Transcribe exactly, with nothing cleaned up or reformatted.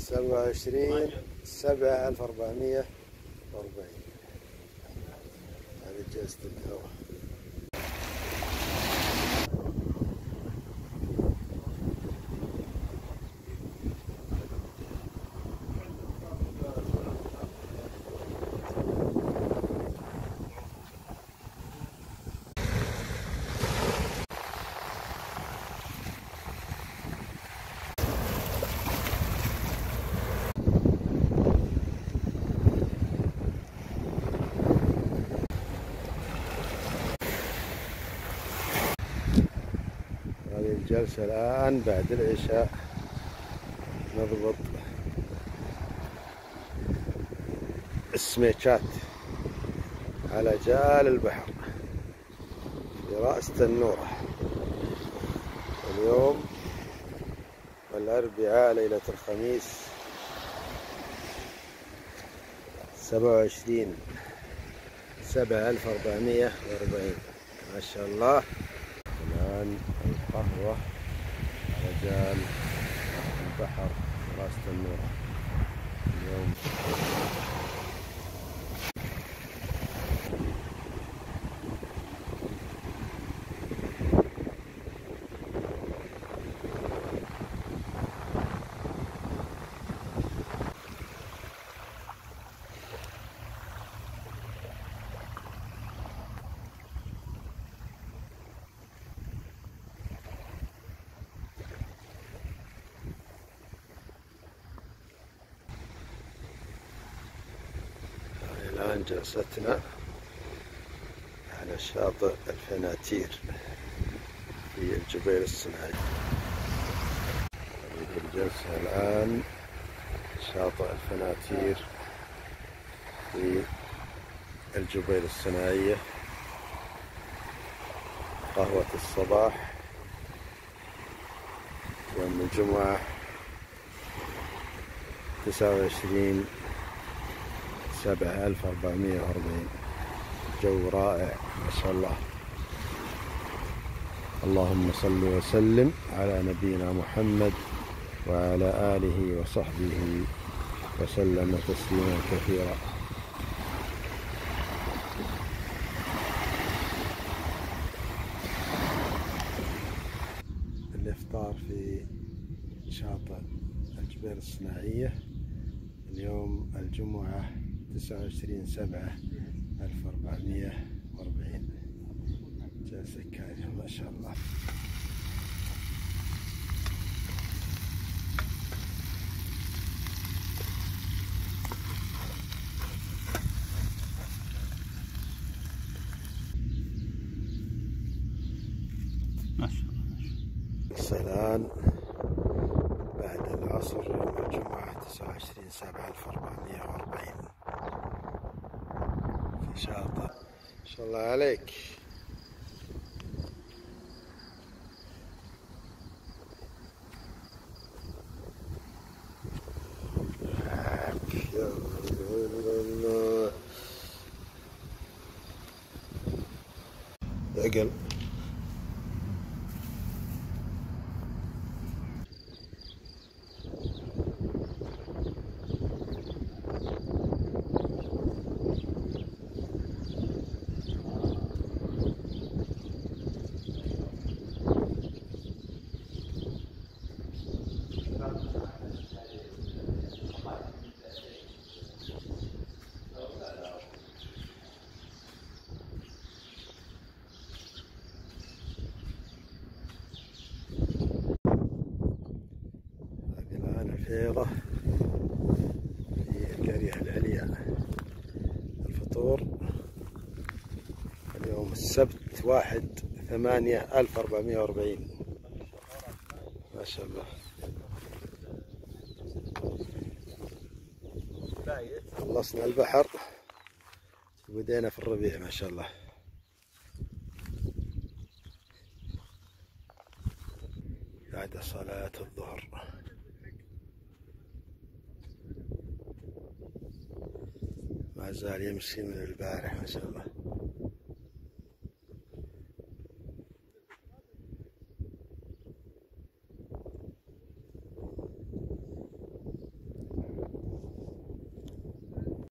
سبعة وعشرين سبعة ألف وأربعمية وأربعين. هذه جلسة الهواء. هذه الجلسة الآن بعد العشاء، نضبط السميكات على جال البحر في رأس تنورة. اليوم الأربعاء ليلة الخميس سبعة وعشرين سبعة ألف وأربعمية وأربعين. ما شاء الله. الآن القهوة على جال البحر في راس تنورة. اليوم الآن جلستنا على شاطئ الفناتير في الجبيل الصناعي. هذه الجلسة الآن شاطئ الفناتير في الجبيل الصناعية. قهوة الصباح، يوم الجمعة تسعة وعشرين سبعة ألف وأربعمية وأربعين. جو رائع ما شاء الله. اللهم صل وسلم على نبينا محمد وعلى آله وصحبه وسلم تسليما كثيرا. الإفطار في شاطئ الجبيل الصناعية اليوم الجمعة تسعة وعشرين سبعة ألف وأربعمية وأربعين. جلسة كاملة ما شاء الله. ما شاء الله. الآن بعد العصر يوم الجمعة تسعة وعشرين سبعة ألف وأربعمية وأربعين في شاطئ. ما شاء الله عليك. عقل الفيضة في القرية العليا. الفطور اليوم السبت واحد ثمانية ألف وأربعمية وأربعين. ما شاء الله. خلصنا البحر وبدينا في الربيع ما شاء الله. بعد صلاة الظهر ما زال يمشي من البارح ما شاء الله.